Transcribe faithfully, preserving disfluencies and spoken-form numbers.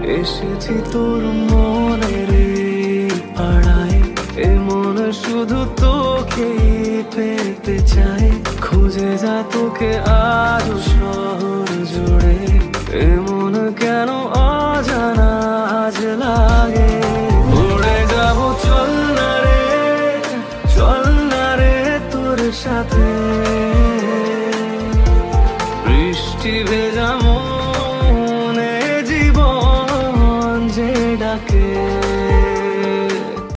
এসেছি তোর মনের পাড়ায়, এ মন শুধু তোকেই পেতে চায়। খুঁজে যা তোকে আজ শহর জুড়ে, এ মন কেন অজানা আজ লাগে। উড়ে যাব চল না রে, চল না রে তোর সাথে, বৃষ্টি ভেজা